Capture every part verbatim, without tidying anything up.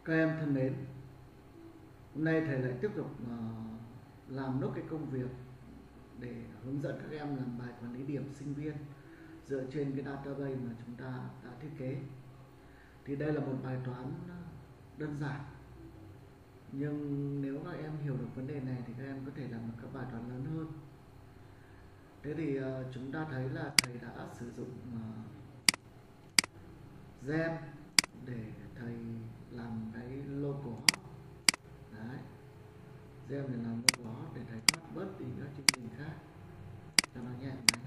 Các em thân mến, hôm nay thầy lại tiếp tục uh, làm nốt cái công việc để hướng dẫn các em làm bài quản lý điểm sinh viên dựa trên cái database mà chúng ta đã thiết kế. Thì đây là một bài toán đơn giản, nhưng nếu các em hiểu được vấn đề này thì các em có thể làm được các bài toán lớn hơn. Thế thì uh, chúng ta thấy là thầy đã sử dụng uh, gem để thầy làm cái local hot. Đấy, gem để làm local hot để thầy thoát bớt đi các chương trình khác cho nó nhẹ máy.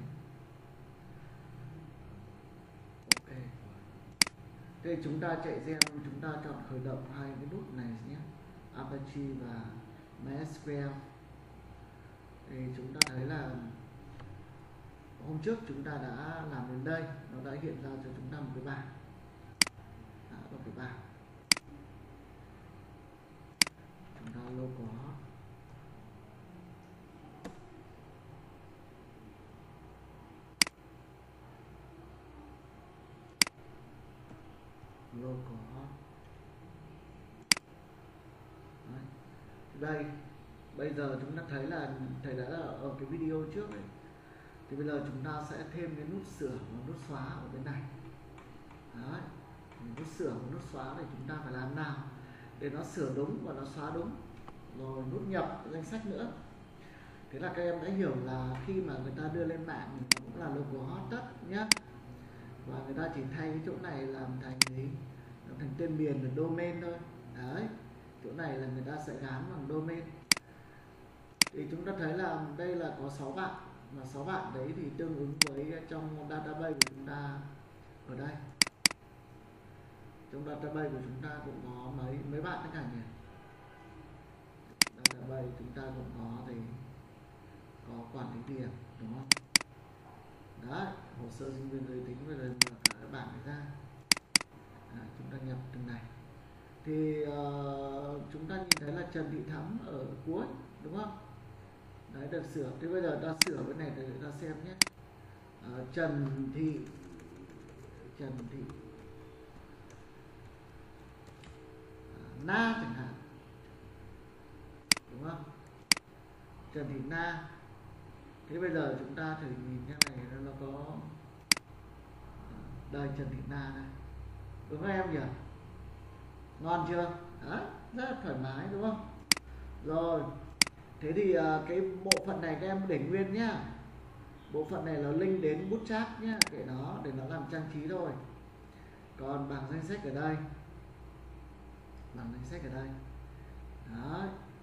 Ok, thế chúng ta chạy gem, chúng ta chọn khởi động hai cái nút này nhé, Apache và MySQL. Thì chúng ta thấy là hôm trước chúng ta đã làm đến đây, nó đã hiện ra cho chúng ta một cái bảng, đó, một cái bảng chúng ta local hot. Local hot. Đấy. Đây, bây giờ chúng ta thấy là thầy đã ở cái video trước ấy. Thì bây giờ chúng ta sẽ thêm cái nút sửa và nút xóa ở bên này. Đấy, nút sửa và nút xóa để chúng ta phải làm nào để nó sửa đúng và nó xóa đúng. Rồi nút nhập danh sách nữa. Thế là các em đã hiểu là khi mà người ta đưa lên mạng thì nó cũng là local hot tất nhé. Và người ta chỉ thay cái chỗ này làm thành gì? Làm thành tên miền và domain thôi. Đấy, chỗ này là người ta sẽ gán bằng domain. Thì chúng ta thấy là đây là có sáu bạn, và sáu bạn đấy thì tương ứng với trong database của chúng ta ở đây. Trong database của chúng ta cũng có mấy mấy bạn tất cả nhỉ? Database chúng ta cũng có thì có quản lý điểm, đúng không? Đấy, hồ sơ sinh viên giới tính, bây giờ mở cả các bảng này ra. Đấy, chúng ta nhập từng này. Thì uh, chúng ta nhìn thấy là Trần Thị Thắm ở cuối, đúng không? Đấy, được sửa. Thế bây giờ ta sửa bên này để ta xem nhé. uh, Trần Thị Trần Thị uh, Na chẳng hạn, đúng không? Trần Thị Na. Thế bây giờ chúng ta thử nhìn cái này nó có đây, Trần Thị Na này, đúng không em nhỉ? Ngon chưa? Đó, rất là thoải mái, đúng không? Rồi, thế thì uh, cái bộ phận này các em để nguyên nhá. Bộ phận này là link đến Bootstrap nhá, để nó để nó làm trang trí thôi. Còn bảng danh sách ở đây, bảng danh sách ở đây. Đó.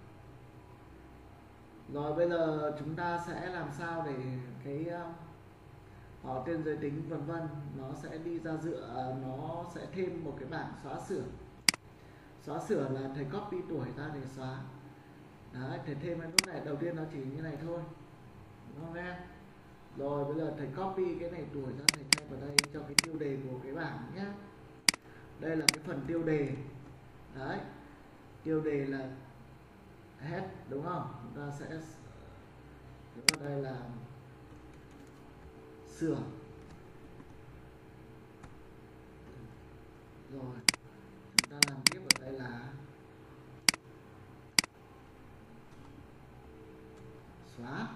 Rồi bây giờ chúng ta sẽ làm sao để cái uh, họ tên giới tính vân vân nó sẽ đi ra dựa, nó sẽ thêm một cái bảng xóa sửa. Xóa sửa là thầy copy tuổi ra để xóa. Đấy, thầy thêm cái nút này, đầu tiên nó chỉ như này thôi, đúng không em? Rồi bây giờ thầy copy cái này tuổi ra, thầy thay vào đây cho cái tiêu đề của cái bảng nhé. Đây là cái phần tiêu đề. Đấy, tiêu đề là head, đúng không? Chúng ta sẽ vào đây là sửa. Rồi chúng ta làm tiếp ở đây là xóa.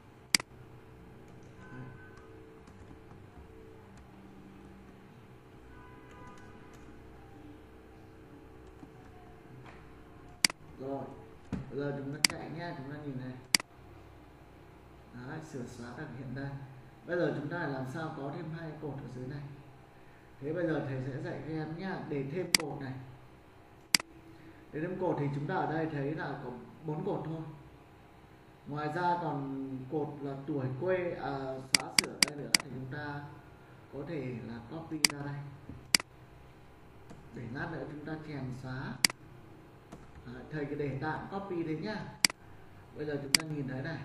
Rồi bây giờ chúng ta chạy nha, chúng ta nhìn này. Đấy, sửa xóa đặc hiện đây. Bây giờ chúng ta làm sao có thêm hai cột ở dưới này. Thế bây giờ thầy sẽ dạy các em nhá, để thêm cột này. Để thêm cột thì chúng ta ở đây thấy là có bốn cột thôi. Ngoài ra còn cột là tuổi, quê, à, xóa sửa đây nữa thì chúng ta có thể là copy ra đây. Để lát nữa chúng ta chèn xóa. À, thầy cứ để tạm copy thế nhá. Bây giờ chúng ta nhìn thấy này.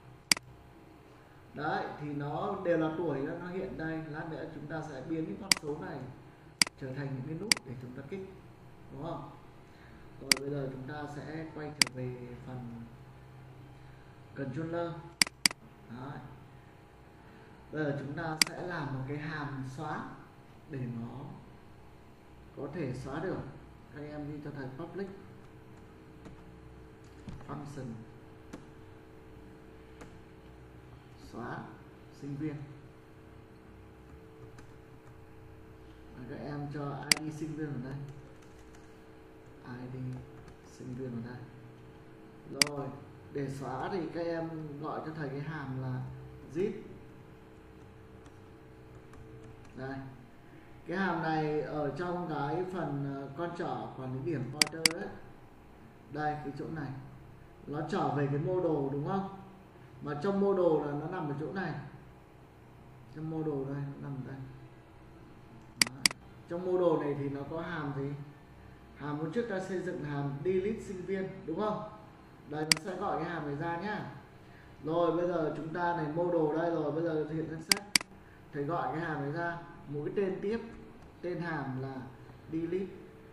Đấy, thì nó đều là tuổi, nó hiện đây. Lát nữa chúng ta sẽ biến những con số này trở thành những cái nút để chúng ta kích, đúng không? Rồi bây giờ chúng ta sẽ quay trở về phần controller. Đấy. Bây giờ chúng ta sẽ làm một cái hàm xóa để nó có thể xóa được. các em ghi cho thầy public function xóa sinh viên. Các em cho i đê sinh viên ở đây, i đê sinh viên ở đây. Rồi để xóa thì các em gọi cho thầy cái hàm là zip. Đây, cái hàm này ở trong cái phần con trỏ quản lý điểm pointer đấy. Đây, cái chỗ này nó trở về cái model đúng không? Mà trong model là nó nằm ở chỗ này. Trong model đây, nó nằm ở đây. Đó. Trong model này thì nó có hàm gì? Hàm hôm trước ta xây dựng hàm delete sinh viên đúng không? Đây, nó sẽ gọi cái hàm này ra nhá. Rồi bây giờ chúng ta này model đây rồi, bây giờ hiện danh sách. Thầy gọi cái hàm này ra, một cái tên tiếp, tên hàm là delete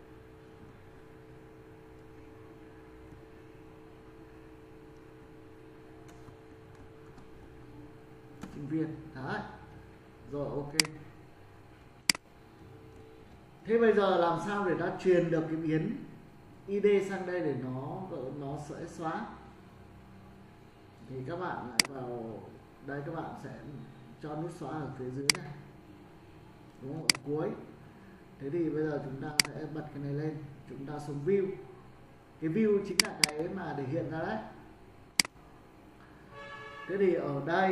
sinh viên. Đấy. Rồi ok. Thế bây giờ làm sao để ta truyền được cái biến i đê sang đây để nó nó sẽ xóa? Thì các bạn lại vào đây, các bạn sẽ cho nút xóa ở phía dưới này, đúng không? Ở cuối. Thế thì bây giờ chúng ta sẽ bật cái này lên, chúng ta xuống view. Cái view chính là cái mà để hiện ra đấy. Thế thì ở đây,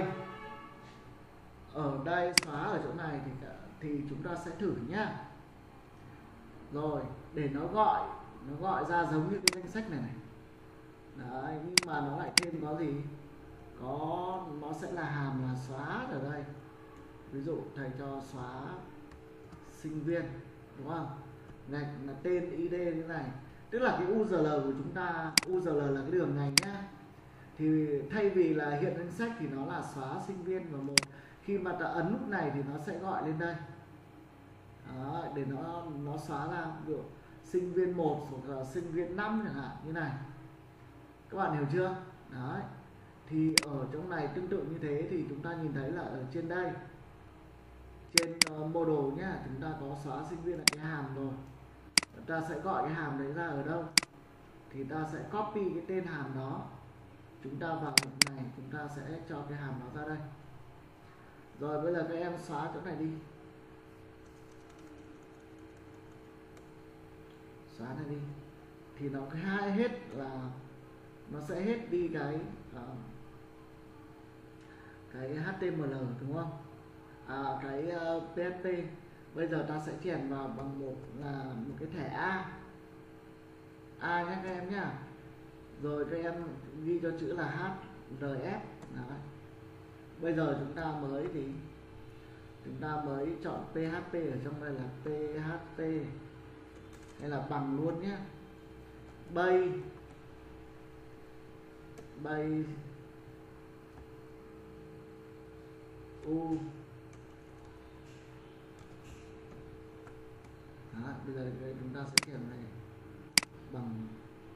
ở đây xóa ở chỗ này thì thì chúng ta sẽ thử nhá. Rồi để nó gọi, nó gọi ra giống như cái danh sách này này. Đấy, nhưng mà nó lại thêm có gì? Có, nó sẽ là hàm là xóa ở đây. Ví dụ thầy cho xóa sinh viên, đúng không? Này là tên i đê như này. Tức là cái u rờ lờ của chúng ta, u rờ lờ là cái đường này nhá. Thì thay vì là hiện danh sách thì nó là xóa sinh viên và một. Khi mà ta ấn nút này thì nó sẽ gọi lên đây. Đó, để nó nó xóa ra, ví dụ sinh viên một hoặc là sinh viên năm chẳng hạn như này. Các bạn hiểu chưa? Đấy. Thì ở trong này tương tự như thế thì chúng ta nhìn thấy là ở trên đây, trên uh, model nhá, chúng ta có xóa sinh viên là cái hàm rồi. Chúng ta sẽ gọi cái hàm đấy ra ở đâu? Thì ta sẽ copy cái tên hàm đó, chúng ta vào này, chúng ta sẽ cho cái hàm đó ra đây. Rồi bây giờ các em xóa chỗ này đi, xóa này đi, thì nó cái hai hết là nó sẽ hết đi cái uh, cái hát tê em lờ đúng không? À, cái uh, pê hát pê. Bây giờ ta sẽ chèn vào bằng một là một cái thẻ A A nhé các em nhá. Rồi các em ghi cho chữ là hát rờ ép. Đấy. Bây giờ chúng ta mới thì chúng ta mới chọn pê hát pê, ở trong đây là pê hát pê hay là bằng luôn nhé. Bay bay u. Đó, bây giờ chúng ta sẽ chèn này bằng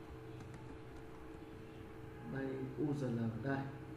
bay u rờ lờ đây.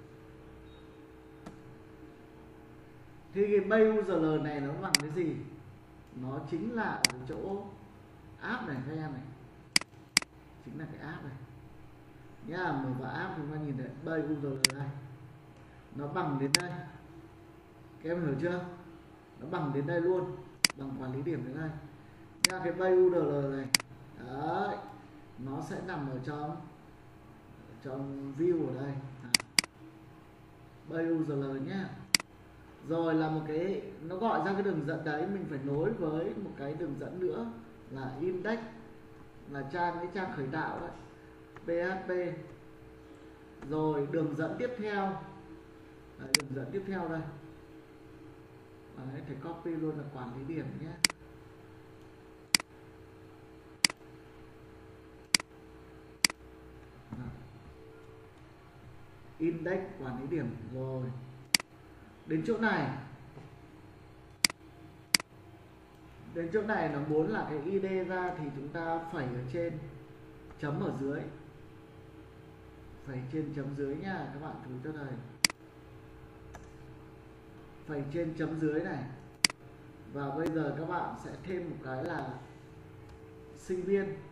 Thì cái bay u rờ lờ này nó bằng cái gì? Nó chính là ở chỗ app này các em này, chính là cái app này nhá. Mở vào app chúng ta nhìn thấy bay u rờ lờ đây, nó bằng đến đây. Các em hiểu chưa? Nó bằng đến đây luôn, bằng quản lý điểm đến đây nha. Cái bay u rờ lờ này đấy, nó sẽ nằm ở trong trong view ở đây, bay u rờ lờ nhá. Rồi là một cái, nó gọi ra cái đường dẫn đấy, mình phải nối với một cái đường dẫn nữa là index, là trang cái trang khởi tạo đấy, pê hát pê. Rồi đường dẫn tiếp theo, đấy, đường dẫn tiếp theo đây. Đấy, phải copy luôn là quản lý điểm nhé. Index quản lý điểm. Rồi đến chỗ này, đến chỗ này nó muốn là cái i đê ra thì chúng ta phẩy ở trên, chấm ở dưới, phẩy trên chấm dưới nha các bạn, chú cho thầy. Phẩy trên chấm dưới này. Và bây giờ các bạn sẽ thêm một cái là sinh viên.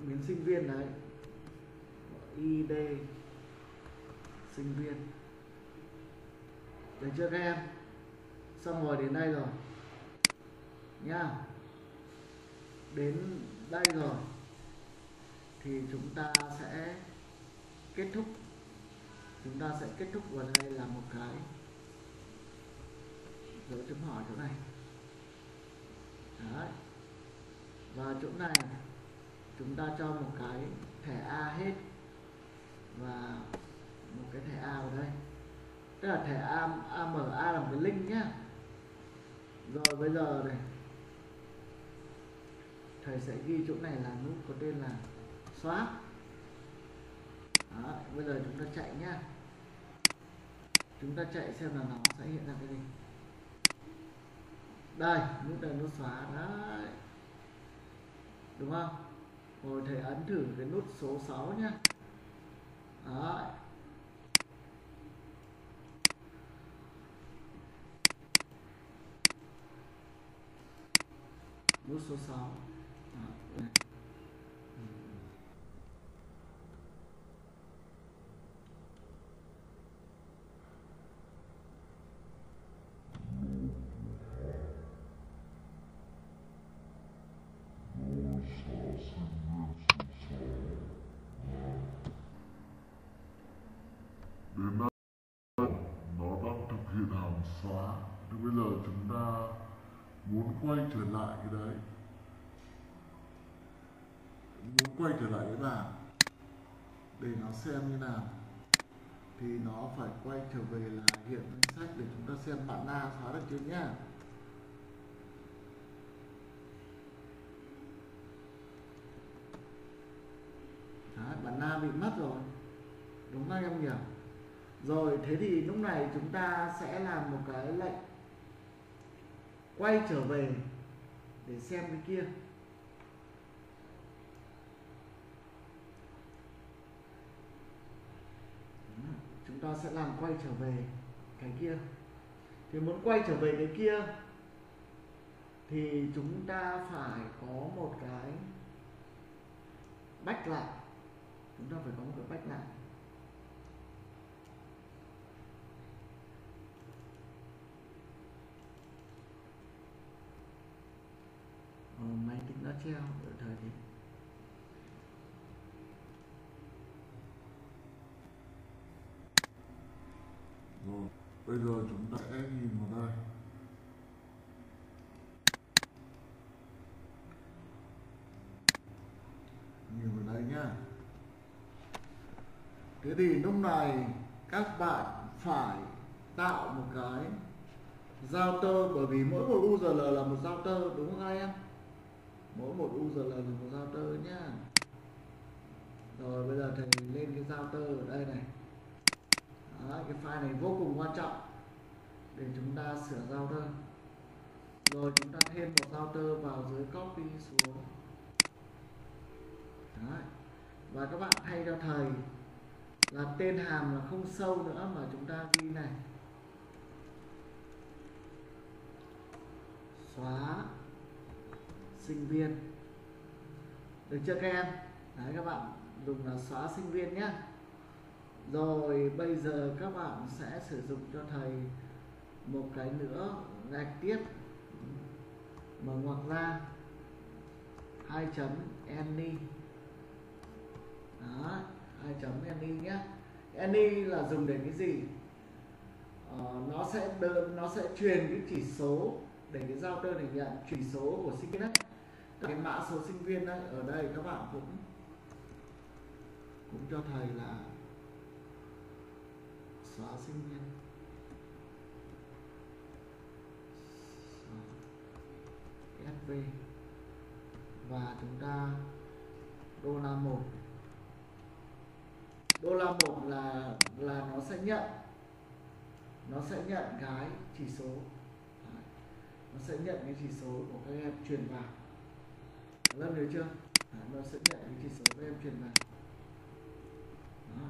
miếng sinh viên đấy, i đê sinh viên, được chưa các em? Xong rồi đến đây rồi nhá, đến đây rồi thì chúng ta sẽ kết thúc, chúng ta sẽ kết thúc vào đây là một cái dấu chấm hỏi chỗ này. Đấy. Và chỗ này chúng ta cho một cái thẻ A hết và một cái thẻ A vào đây, tức là thẻ A, a em a là một cái link nhá. Rồi bây giờ này thầy sẽ ghi chỗ này là nút có tên là swap. Đó, bây giờ chúng ta chạy nhá, chúng ta chạy xem là nó sẽ hiện ra cái gì. Đây, nút này nút xóa đấy, đúng không? Rồi thầy ấn thử cái nút số sáu nhá. Đấy. Nút số sáu. Đó, đây. Đến đây nó đang thực hiện hàm xóa, thì bây giờ chúng ta muốn quay trở lại cái đấy, muốn quay trở lại cái bảng để nó xem như nào thì nó phải quay trở về là hiện danh sách để chúng ta xem bạn Na xóa được chưa nhá. Đấy, bạn Na bị mất rồi, đúng không em nhỉ? Rồi thế thì lúc này chúng ta sẽ làm một cái lệnh quay trở về để xem cái kia. Chúng ta sẽ làm quay trở về cái kia. Thì muốn quay trở về cái kia thì chúng ta phải có một cái back lại, chúng ta phải có một cái back lại. Ờ, máy tính nó treo ở thời thì rồi bây giờ chúng ta sẽ nhìn vào đây, nhìn vào đây nhá. Thế thì lúc này các bạn phải tạo một cái router, bởi vì mỗi một u rờ lờ là một router, đúng không các em? Mỗi một u rờ lờ là một router nhá. Rồi bây giờ thầy lên cái router ở đây này. Đó, cái file này vô cùng quan trọng để chúng ta sửa router. Rồi chúng ta thêm một router vào dưới copy xuống. Đấy. Và các bạn thay cho thầy là tên hàm là không sâu nữa mà chúng ta ghi này xóa sinh viên, được chưa các em? Đấy, các bạn dùng là xóa sinh viên nhé. Rồi bây giờ các bạn sẽ sử dụng cho thầy một cái nữa gạch tiếp, mở ngoặc ra hai chấm any. Đó, hai chấm any nhé. Any là dùng để cái gì? Ờ, nó sẽ đơ, nó sẽ truyền cái chỉ số để cái router này nhận chỉ số của sinh viên đấy, cái mã số sinh viên đấy. Ở đây các bạn cũng cũng cho thầy là xóa sinh viên, ét vê, và chúng ta đô la một. Đô la một là là nó sẽ nhận nó sẽ nhận cái chỉ số. Đấy. Nó sẽ nhận cái chỉ số của các em truyền vào. Lớp nhớ chưa? Đấy, nó sẽ nhận cái chỉ số các em truyền vào. Đó.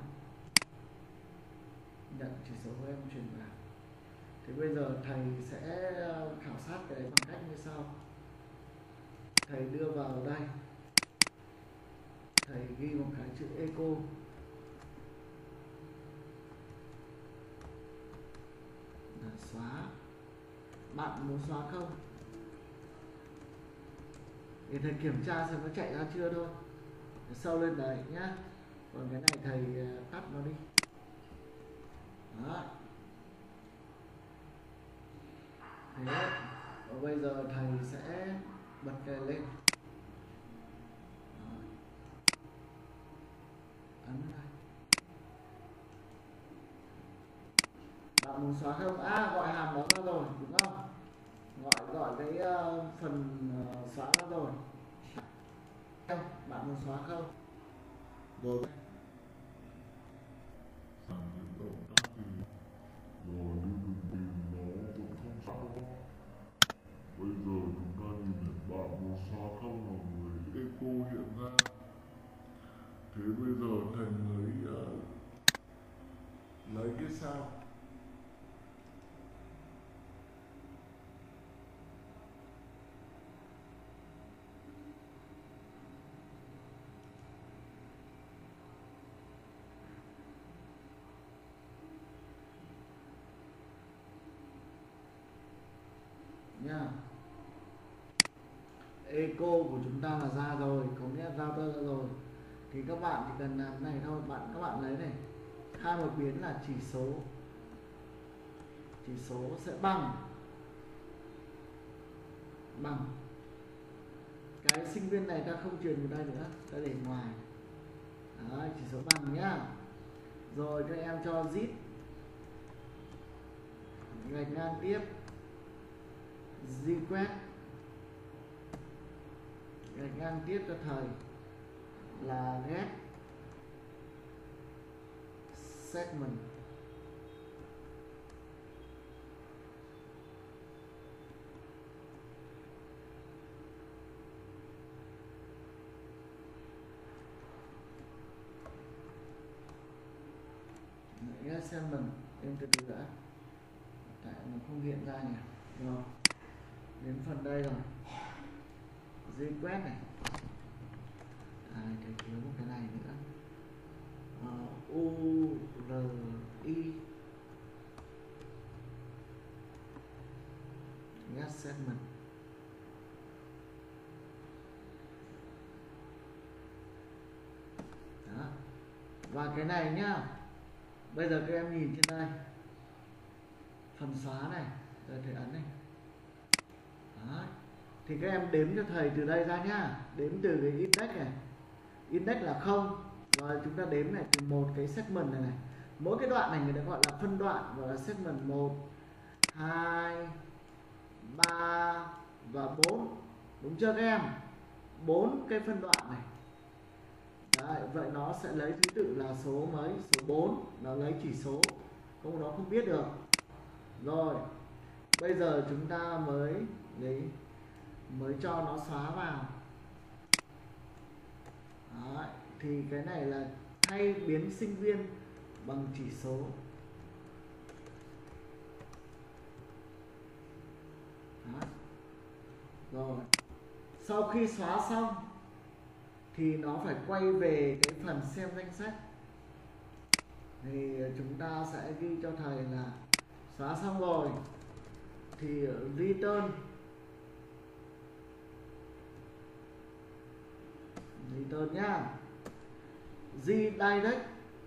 Nhận chỉ số các em truyền vào. Thì bây giờ thầy sẽ khảo sát cái đấy bằng cách như sau. Thầy đưa vào đây thầy ghi một cái chữ eco. Là xóa. Bạn muốn xóa không? Thì thầy kiểm tra xem nó chạy ra chưa thôi. Sâu lên đấy nhá. Còn cái này thầy tắt nó đi. Đó. Thế. Và bây giờ thầy sẽ bật cái lên. Đó. Ấn này. Bạn muốn xóa không? À, gọi hàm đó ra rồi đúng không? Gọi gọi cái uh, phần uh, xóa ra rồi. Bạn muốn xóa không? Rồi. Bây giờ chúng ta nhìn thấy bạn muốn xóa không mọi người, echo hiện ra. Thế bây giờ thầy mới uh, lấy cái sao. Nha. Eco của chúng ta là ra rồi, có nghĩa là router ra rồi. Thì các bạn chỉ cần làm này thôi, bạn các bạn lấy này, hai một biến là chỉ số, chỉ số sẽ bằng bằng cái sinh viên này ta không truyền vào đây nữa, ta để ngoài. Đấy, chỉ số bằng nhá. Rồi các em cho zip gạch ngang tiếp request gạch ngang tiếp cho thầy là get segment. Get segment, em từ từ đã, tại nó không hiện ra nhỉ. Rồi đến phần đây rồi, request này. À, thầy thiếu một cái này nữa. uh, u rờ i get segment. Đó. Và cái này nhá, bây giờ các em nhìn trên đây phần xóa này, rồi thầy ấn này. Đó. Thì các em đếm cho thầy từ đây ra nhá, đếm từ cái index này, index là không, rồi chúng ta đếm này từ một cái segment này này, mỗi cái đoạn này người ta gọi là phân đoạn, gọi là segment một, hai, ba và bốn, đúng chưa các em? Bốn cái phân đoạn này. Đấy, vậy nó sẽ lấy thứ tự là số mấy, số bốn, nó lấy chỉ số, không nó không biết được. Rồi bây giờ chúng ta mới lấy mới cho nó xóa vào. Đấy, thì cái này là thay biến sinh viên bằng chỉ số. Đó. Rồi sau khi xóa xong thì nó phải quay về cái phần xem danh sách. Thì chúng ta sẽ ghi cho thầy là xóa xong rồi thì return return nhá, redirect.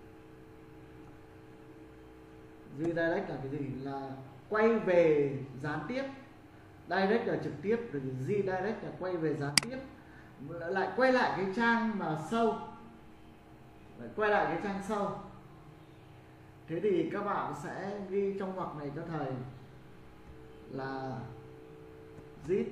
Redirect là cái gì? Là quay về gián tiếp. Direct là trực tiếp, rồi redirect là quay về gián tiếp, lại quay lại cái trang mà sâu, lại quay lại cái trang sâu. Thế thì các bạn sẽ ghi trong ngoặc này cho thầy là zip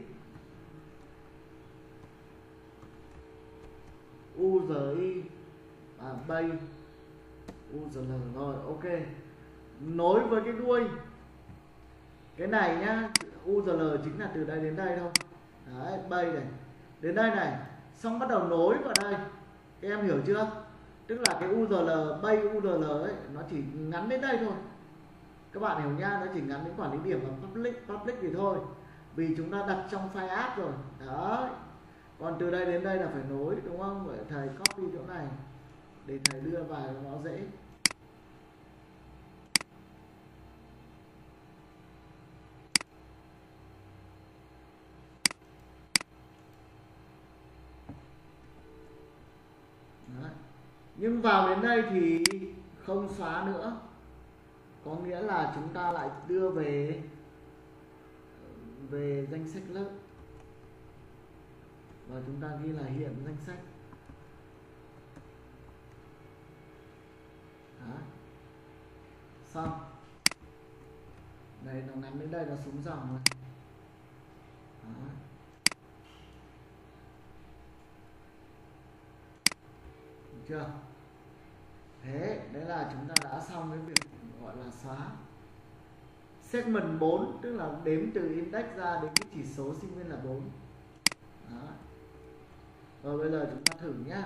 uzi à, bay uzl. Rồi ok, nối với cái đuôi cái này nhá, uzl chính là từ đây đến đây thôi. Đấy, bay này đến đây này, xong bắt đầu nối vào đây. Các em hiểu chưa? Tức là cái uzl bay uzl ấy nó chỉ ngắn đến đây thôi. Các bạn hiểu nha, nó chỉ ngắn đến quản lý điểm và public public thì thôi, vì chúng ta đặt trong file app rồi. Đấy, Còn từ đây đến đây là phải nối, đúng không? Vậy thầy copy chỗ này để thầy đưa vào nó dễ. Đấy. Nhưng vào đến đây thì không xóa nữa, có nghĩa là chúng ta lại đưa về về danh sách lớp và chúng ta ghi là hiện danh sách. Đó. Xong. Đây, nó ngắn đến đây, nó xuống dòng rồi. Đó. Được chưa? Thế, đấy là chúng ta đã xong cái việc gọi là xóa. Segment bốn tức là đếm từ index ra đến cái chỉ số sinh viên là bốn. Đó. Rồi bây giờ chúng ta thử nhá.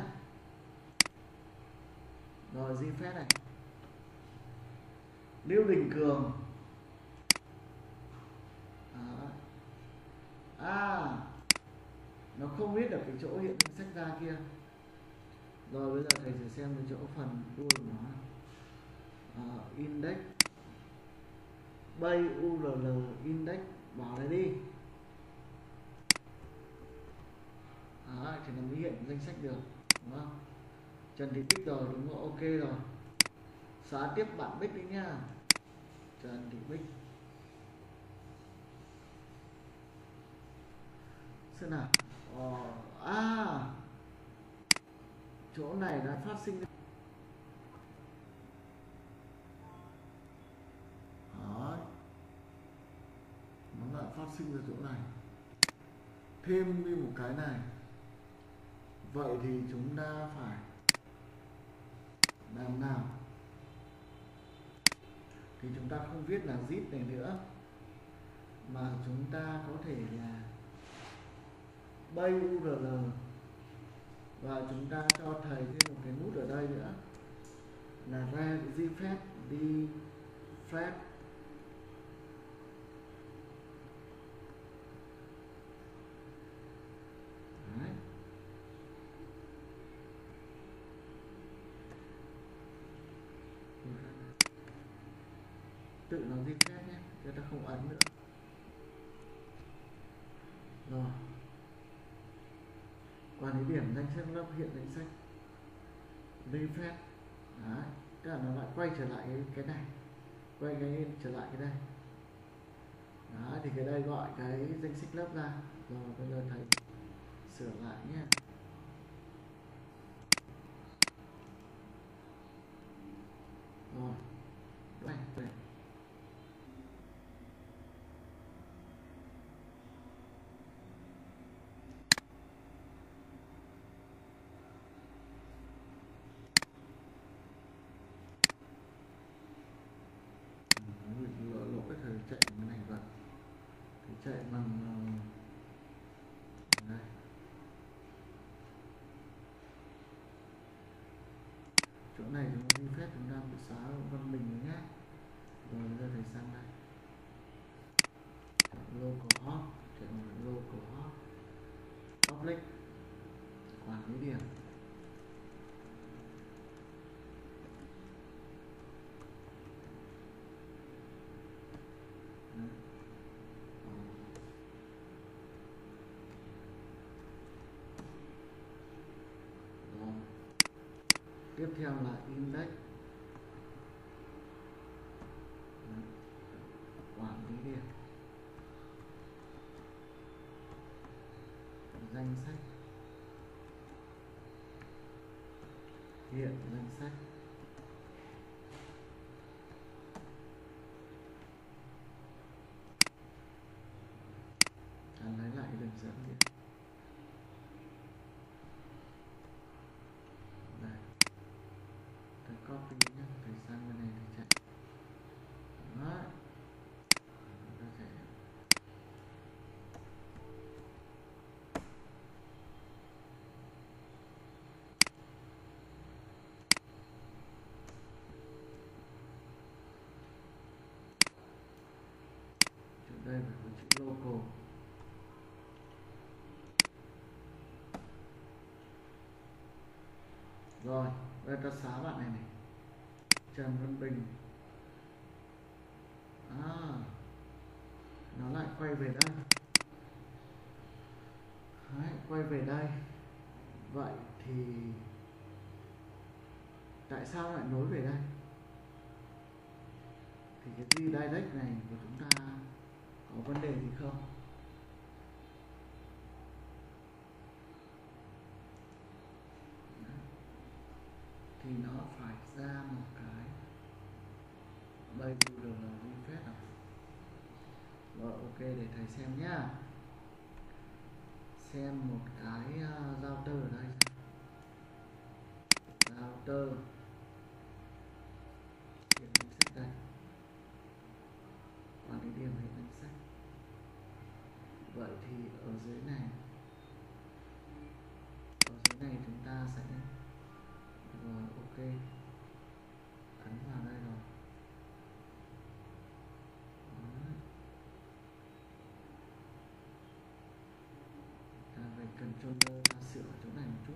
Rồi di phép này. Lưu Đình Cường. Đó. À, nó không biết được cái chỗ hiện danh sách ra kia. Rồi bây giờ thầy sẽ xem cái chỗ phần đuôi của nó. À, index bay u rờ lờ index bỏ này đi. Đó, thì nó mới hiện danh sách được, đúng không? Trần Thị Bích rồi, đúng rồi, ok rồi. Xóa tiếp bạn Bích đi nhá. Trần Thị Bích. Xem nào. Ờ, à, chỗ này đã phát sinh. Đó. Nó lại phát sinh ra chỗ này. Thêm đi một cái này. Vậy thì chúng ta phải làm nào? Thì chúng ta không viết là zip này nữa, mà chúng ta có thể là bay u rờ lờ và chúng ta cho thầy thêm một cái nút ở đây nữa là ra di phép đi phép. Đấy. Tự nó di phép nhé, chúng ta không ấn nữa. Rồi. Quản lý điểm danh sách lớp hiện danh sách di phép. Đấy. Tức là nó lại quay trở lại cái, cái này, quay cái trở lại cái đây. Đó, thì cái đây gọi cái danh sách lớp ra. Rồi bây giờ thầy sửa lại nhé. Rồi. Đây, đây. Lỗi thầy chạy cái này vào. Thầy chạy bằng đây. Chỗ này chúng ta đi phép chúng ta bị xóa văn bình nhé. Rồi bây giờ thầy sang đây. Local hop, chạy local hop, public, quản lý điểm. Rồi. Tiếp theo là index, quản lý điểm, danh sách, hiện danh sách, à, lấy lại đường dẫn điện. Đây, thầy copy nhé, thầy sang bên này thầy chạy. Đó. Ta chạy. Chỗ đây phải có chữ local. Rồi đây ta xóa bạn này này, Trần Văn Bình. À, nó lại quay về đây. Đấy, quay về đây. Vậy thì tại sao lại nối về đây? Thì cái redirect này của chúng ta có vấn đề gì không? Đấy. Thì nó phải ra một cái bay u rờ lờ refresh nào. Rồi ok, để thầy xem nhá. Xem một cái uh, router ở đây. Router hiện danh sách đây, quản lý điểm hiện danh sách. Vậy thì ở dưới này, ở dưới này chúng ta sẽ rồi ok, ấn vào đây rồi. Đấy. Ta về controller ta sửa chỗ này một chút.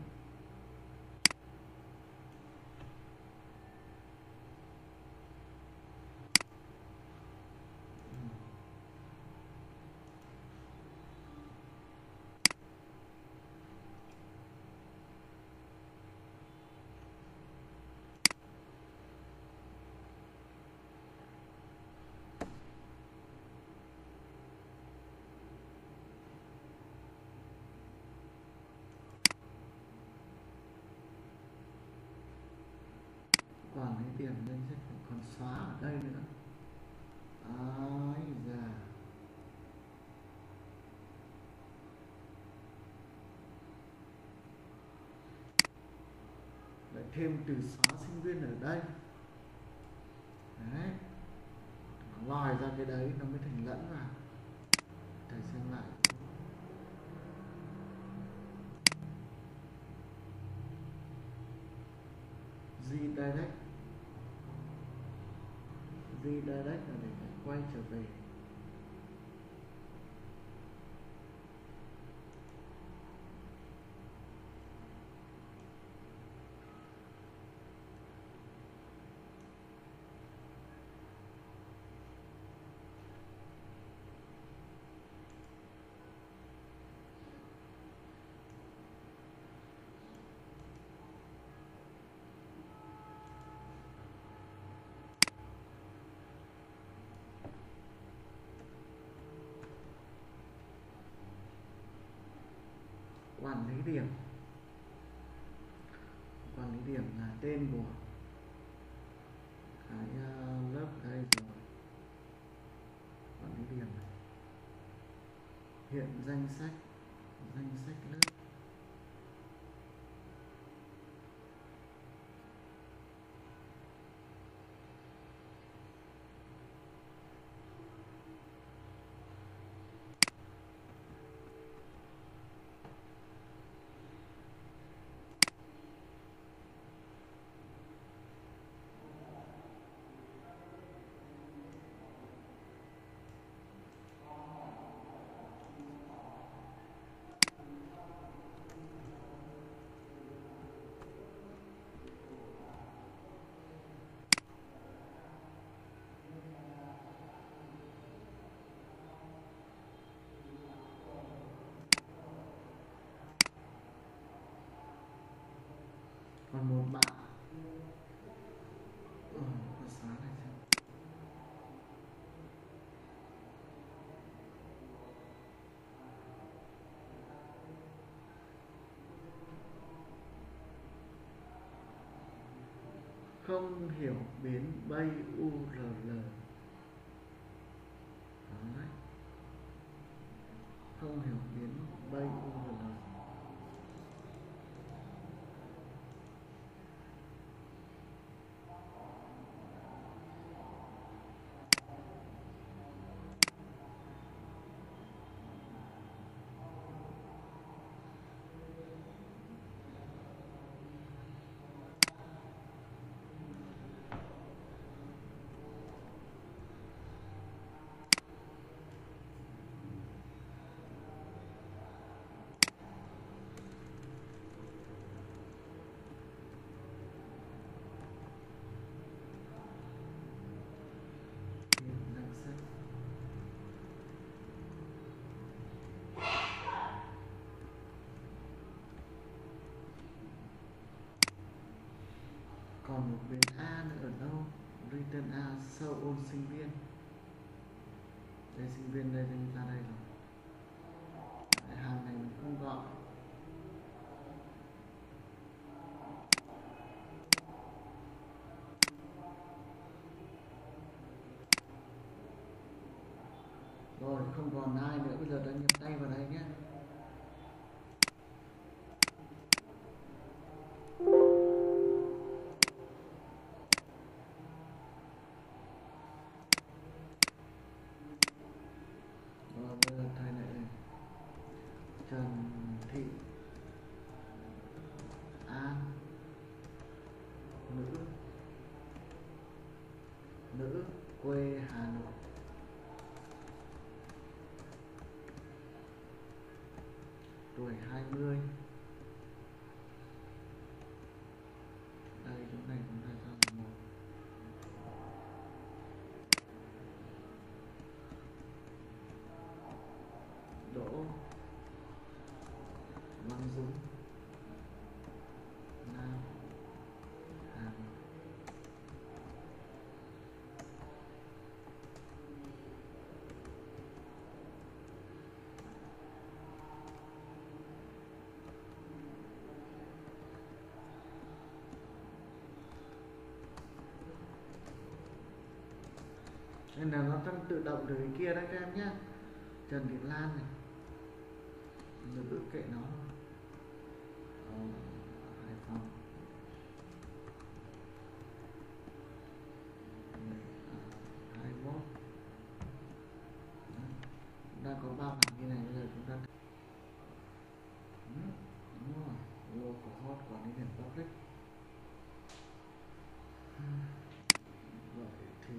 Còn cái điểm danh sách còn xóa ở đây nữa. Ái da. Lại thêm từ xóa sinh viên ở đây. Đấy, nó lòi ra cái đấy nó mới thành lẫn vào. Thầy xem lại. Redirect, redirect là để quay trở về. Quản lý điểm, quản lý điểm là tên của cái uh, lớp đây rồi. Quản lý điểm này. Hiện danh sách, danh sách lớp. Còn một bạn ờ, xóa này xem. Không hiểu biến bay u rờ lờ. Đấy. Không hiểu biến bay u rờ lờ. còn một bên A nữa ở đâu? Return A, show all sinh viên. Đây sinh viên đây, đây ra đây rồi. Đấy, hàng này mình không gọi. Rồi không còn ai nữa, bây giờ đã nhập tay vào đây nhé. Rồi bây giờ thầy lại này. Trần Thị An, nữ, nữ, quê Hà Nội. Tuổi hai mươi. Đây chỗ này chúng ta cho một. Đỗ Văn Dũng, Nam, Hà Nội. Nên là nó tăng tự động từ cái kia đấy các em nhé. Trần Thị Lan này, nữ, kệ nó. Ờ, Hải Phòng. hai mươi mốt. Đang có ba bản như này, bây giờ chúng ta ừ, đúng rồi, local hot quản lý nền public. Vậy thì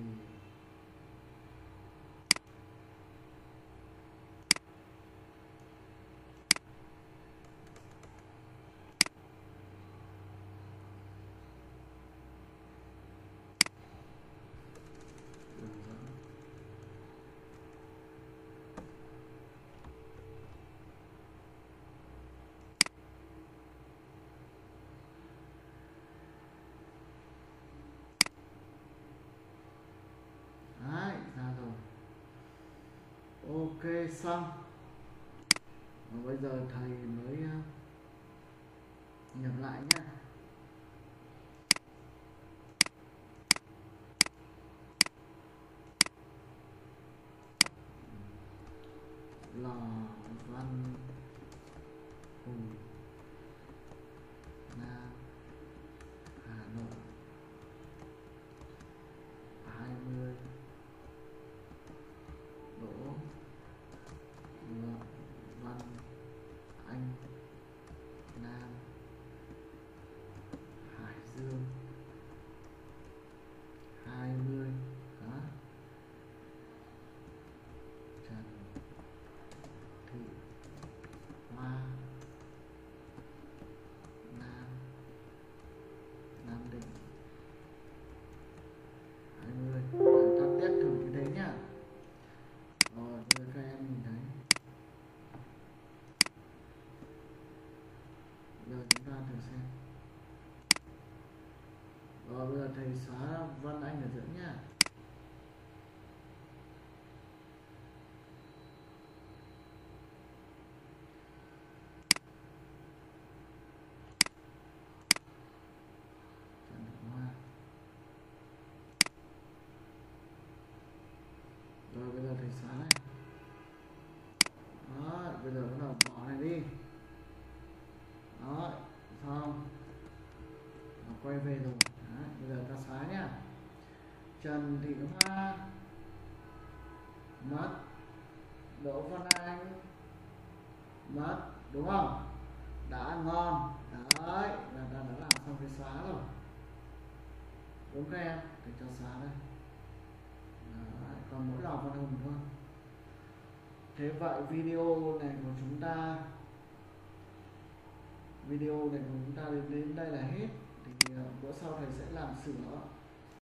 đấy, ra rồi. Ok xong. Và bây giờ thầy mới uh, nhập lại nhé. Lò Văn Hùng, Nam, Hà Nội, hai mươi. Đỗ Văn Anh, Nam, Hải Dương, hai mươi. Đó. Trần Thị Hoa, Nam, Nam Định, hai mươi. Để ta test thử như thế nhá. Rồi bây giờ các em nhìn thấy. Giờ chúng ta thử xem. Rồi bây giờ thầy xóa Văn Anh ở giữa nhá. Trần Thị Hoa. Rồi bây giờ thầy xóa này. Đó, bây giờ bắt đầu bỏ này đi. Đó, xong. Nó quay về rồi. Đó, bây giờ ta xóa nhá. Trần Thị Hoa mất. Đỗ Văn Anh mất, đúng không? Đã ngon. Đấy, là ta đã làm xong cái xóa rồi. Đúng các em, thì cho xóa đây. Đấy, còn mỗi lò Văn Hùng thôi. Thế vậy video này của chúng ta video này của chúng ta đến, đến đây là hết. Thì uh, bữa sau thầy sẽ làm sửa